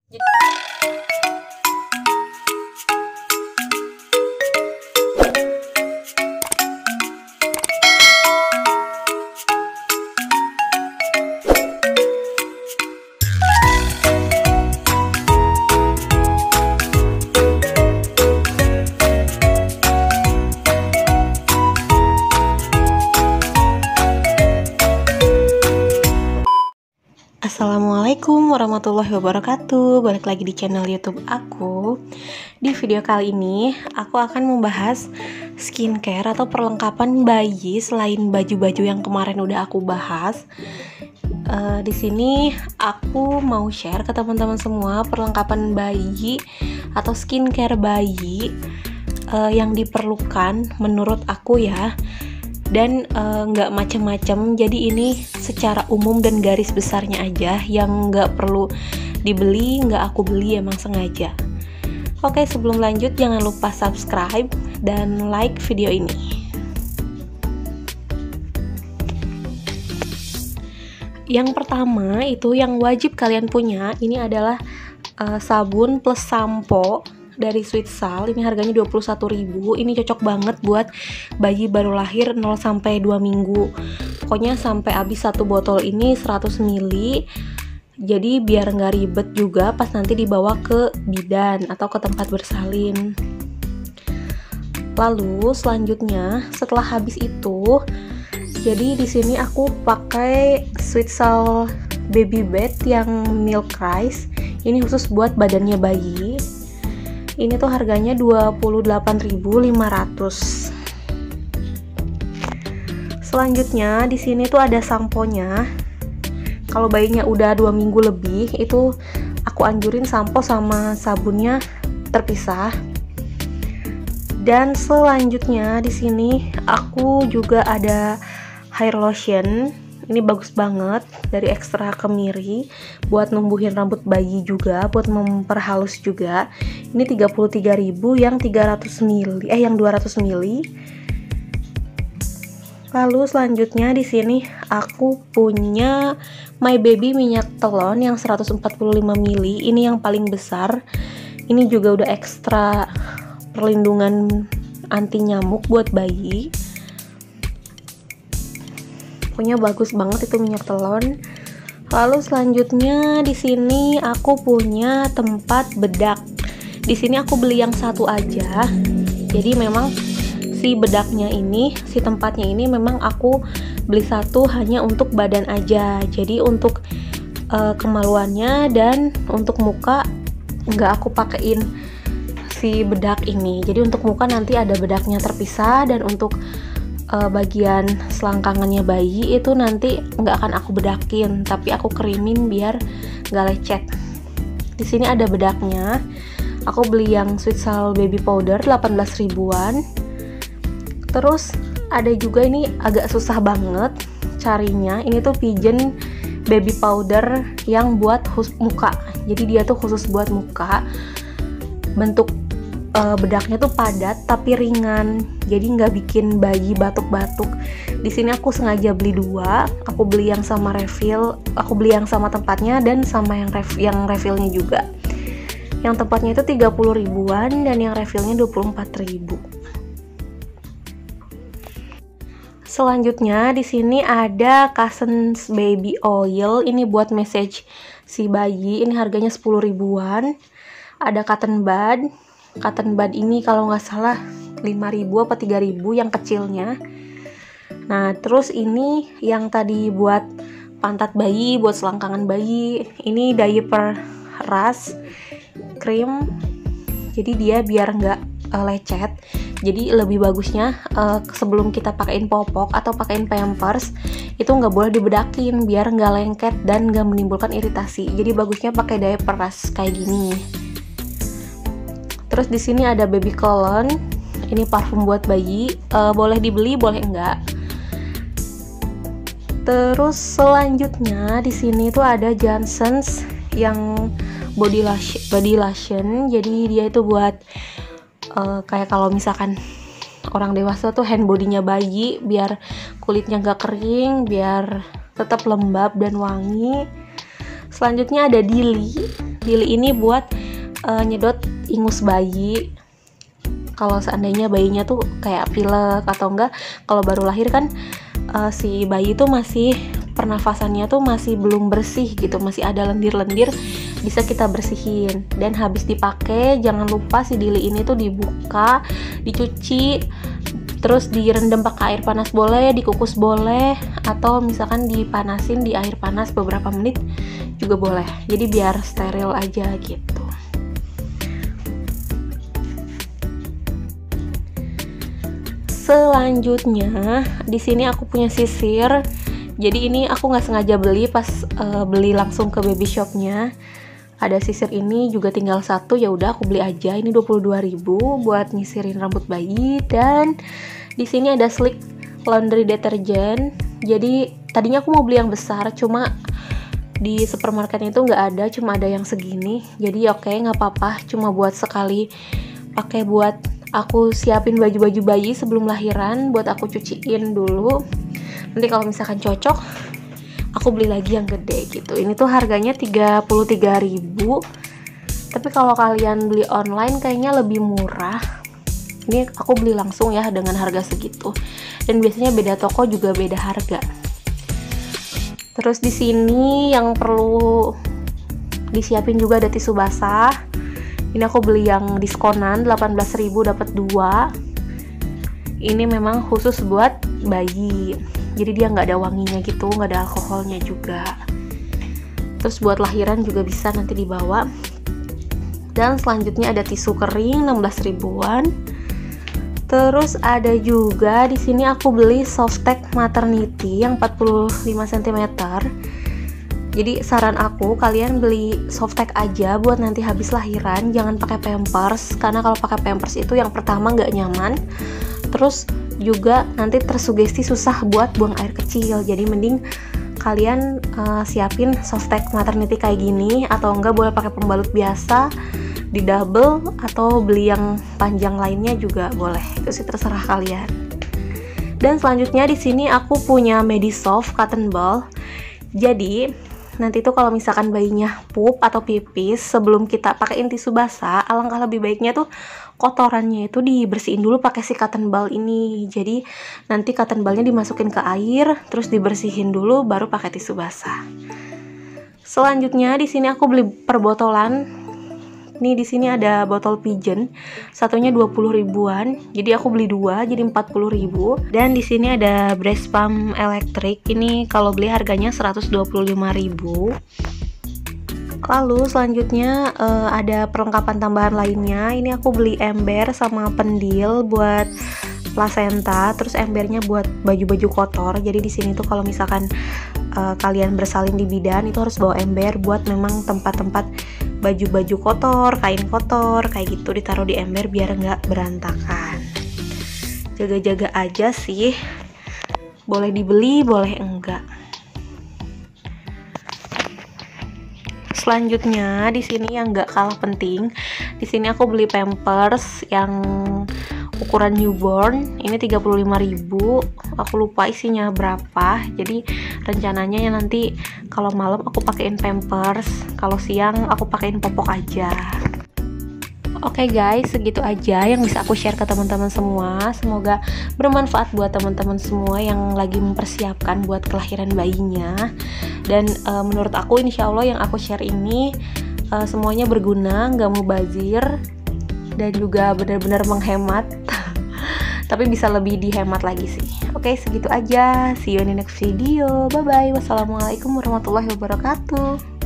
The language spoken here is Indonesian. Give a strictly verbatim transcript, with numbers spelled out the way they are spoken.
Assalamualaikum warahmatullahi wabarakatuh. Balik lagi di channel YouTube aku. Di video kali ini aku akan membahas skincare atau perlengkapan bayi selain baju-baju yang kemarin udah aku bahas. Uh, di sini aku mau share ke teman-teman semua perlengkapan bayi atau skincare bayi uh, yang diperlukan menurut aku ya. Dan nggak uh, macam-macam, jadi ini secara umum dan garis besarnya aja, yang nggak perlu dibeli, nggak aku beli, emang sengaja. Oke, sebelum lanjut jangan lupa subscribe dan like video ini. Yang pertama itu yang wajib kalian punya, ini adalah uh, sabun plus sampo dari Sweet Sal. Ini harganya dua puluh satu ribu. Ini cocok banget buat bayi baru lahir nol sampai dua minggu. Pokoknya sampai habis satu botol ini seratus mililiter. Jadi biar nggak ribet juga pas nanti dibawa ke bidan atau ke tempat bersalin. Lalu selanjutnya setelah habis itu, jadi di sini aku pakai Sweet Sal Baby Bed yang Milk Rice. Ini khusus buat badannya bayi. Ini tuh harganya dua puluh delapan ribu lima ratus. Selanjutnya di sini tuh ada samponya. Kalau bayinya udah dua minggu lebih, itu aku anjurin sampo sama sabunnya terpisah. Dan selanjutnya di sini aku juga ada hair lotion. Ini bagus banget, dari Extra Kemiri, buat numbuhin rambut bayi juga, buat memperhalus juga. Ini tiga puluh tiga ribu yang tiga ratus mililiter, eh yang dua ratus mililiter. Lalu selanjutnya di sini aku punya My Baby minyak telon yang seratus empat puluh lima mililiter. Ini yang paling besar. Ini juga udah ekstra perlindungan anti nyamuk buat bayi. Pokoknya bagus banget itu minyak telon. Lalu selanjutnya di sini aku punya tempat bedak. Di sini aku beli yang satu aja. Jadi memang si bedaknya ini, si tempatnya ini memang aku beli satu hanya untuk badan aja. Jadi untuk uh, kemaluannya dan untuk muka nggak aku pakein si bedak ini. Jadi untuk muka nanti ada bedaknya terpisah, dan untuk Uh, bagian selangkangannya bayi itu nanti nggak akan aku bedakin, tapi aku kerimin biar nggak lecet. Di sini ada bedaknya. Aku beli yang Sweet Sal Baby Powder delapan belas ribuan. Terus ada juga, ini agak susah banget carinya. Ini tuh Pigeon Baby Powder yang buat khusus muka. Jadi dia tuh khusus buat muka. Bentuk Uh, bedaknya tuh padat tapi ringan, jadi nggak bikin bayi batuk-batuk. Di sini aku sengaja beli dua. Aku beli yang sama refill, aku beli yang sama tempatnya dan sama yang ref, yang refillnya juga. Yang tempatnya itu tiga puluh ribuan dan yang refillnya dua puluh empat ribu. Selanjutnya di sini ada Cousins Baby Oil. Ini buat message si bayi. Ini harganya sepuluh ribuan. Ada cotton bud. Cotton bud ini kalau nggak salah lima ribu apa tiga ribu yang kecilnya. Nah, terus ini yang tadi buat pantat bayi, buat selangkangan bayi. Ini diaper ras cream. Jadi dia biar nggak uh, lecet. Jadi lebih bagusnya uh, sebelum kita pakein popok atau pakein pampers itu nggak boleh dibedakin biar nggak lengket dan nggak menimbulkan iritasi. Jadi bagusnya pakai diaper ras kayak gini. Terus di sini ada baby cologne. Ini parfum buat bayi. Uh, boleh dibeli, boleh enggak. Terus selanjutnya di sini tuh ada Johnson's yang body lotion, body lotion. Jadi dia itu buat uh, kayak kalau misalkan orang dewasa tuh hand bodinya bayi, biar kulitnya gak kering, biar tetap lembab dan wangi. Selanjutnya ada Dili. Dili ini buat uh, nyedot ingus bayi. Kalau seandainya bayinya tuh kayak pilek atau enggak, kalau baru lahir kan uh, si bayi tuh masih pernafasannya tuh masih belum bersih gitu, masih ada lendir-lendir, bisa kita bersihin. Dan habis dipakai jangan lupa si Dili ini tuh dibuka, dicuci, terus direndam pakai air panas boleh, dikukus boleh, atau misalkan dipanasin di air panas beberapa menit juga boleh. Jadi biar steril aja gitu. Selanjutnya di sini aku punya sisir. Jadi ini aku nggak sengaja beli pas uh, beli langsung ke baby shopnya. Ada sisir ini juga tinggal satu, ya udah aku beli aja. Ini dua puluh dua ribu buat nyisirin rambut bayi. Dan di sini ada Slick laundry detergent. Jadi tadinya aku mau beli yang besar, cuma di supermarketnya itu nggak ada, cuma ada yang segini. Jadi oke, okay, nggak apa-apa, cuma buat sekali pakai buat aku siapin baju-baju bayi sebelum lahiran, buat aku cuciin dulu. Nanti kalau misalkan cocok, aku beli lagi yang gede gitu. Ini tuh harganya tiga puluh tiga ribu. Tapi kalau kalian beli online kayaknya lebih murah. Ini aku beli langsung ya dengan harga segitu. Dan biasanya beda toko juga beda harga. Terus di sini yang perlu disiapin juga ada tisu basah. Ini aku beli yang diskonan delapan belas ribu dapat dua. Ini memang khusus buat bayi. Jadi dia nggak ada wanginya gitu, nggak ada alkoholnya juga. Terus buat lahiran juga bisa nanti dibawa. Dan selanjutnya ada tisu kering enam belas ribuan. Terus ada juga di sini aku beli Softtek Maternity yang empat puluh lima sentimeter. Jadi saran aku kalian beli Softtek aja buat nanti habis lahiran, jangan pakai Pampers, karena kalau pakai Pampers itu yang pertama nggak nyaman. Terus juga nanti tersugesti susah buat buang air kecil. Jadi mending kalian uh, siapin Softtek Maternity kayak gini, atau enggak boleh pakai pembalut biasa di double, atau beli yang panjang lainnya juga boleh. Itu sih terserah kalian. Dan selanjutnya di sini aku punya Medisoft Cotton Ball. Jadi nanti tuh kalau misalkan bayinya pup atau pipis, sebelum kita pakein tisu basah, alangkah lebih baiknya tuh kotorannya itu dibersihin dulu pakai si cotton ball ini. Jadi nanti cotton ballnya dimasukin ke air, terus dibersihin dulu, baru pakai tisu basah. Selanjutnya di sini aku beli per botolan. Nih di sini ada botol pigeon, satunya dua puluh ribuan. Jadi aku beli dua jadi empat puluh ribu. Dan di sini ada breast pump elektrik. Ini kalau beli harganya seratus dua puluh lima ribu. Lalu selanjutnya uh, ada perlengkapan tambahan lainnya. Ini aku beli ember sama pendil buat plasenta, terus embernya buat baju-baju kotor. Jadi di sini tuh kalau misalkan uh, kalian bersalin di bidan itu harus bawa ember buat memang tempat-tempat baju-baju kotor, kain kotor kayak gitu ditaruh di ember biar nggak berantakan. Jaga-jaga aja sih. Boleh dibeli, boleh enggak. Selanjutnya di sini yang nggak kalah penting, di sini aku beli Pampers yang ukuran newborn. Ini tiga puluh lima ribu. Aku lupa isinya berapa. Jadi rencananya ya nanti kalau malam aku pakein Pampers, kalau siang aku pakein popok aja. Oke okay guys, segitu aja yang bisa aku share ke teman-teman semua. Semoga bermanfaat buat teman-teman semua yang lagi mempersiapkan buat kelahiran bayinya. Dan uh, menurut aku insya Allah yang aku share ini uh, semuanya berguna, nggak mubazir, dan juga benar-benar menghemat. Tapi bisa lebih dihemat lagi sih. Oke, segitu aja. See you in the next video. Bye bye. Wassalamualaikum warahmatullahi wabarakatuh.